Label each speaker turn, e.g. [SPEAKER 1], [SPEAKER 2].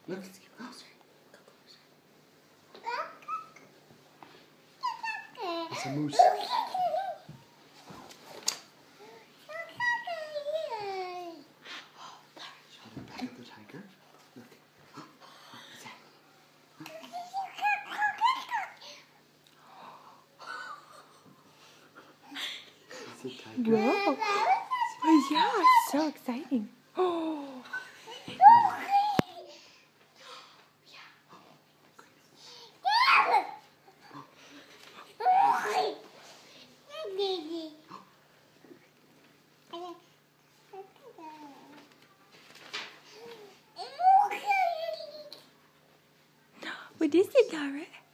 [SPEAKER 1] Look, let's get closer. Go closer. It's a moose. Back at the tiger. Look. What's that? It's a tiger.
[SPEAKER 2] Whoa. Oh, yeah, it's so exciting. Oh. What is it, Tara?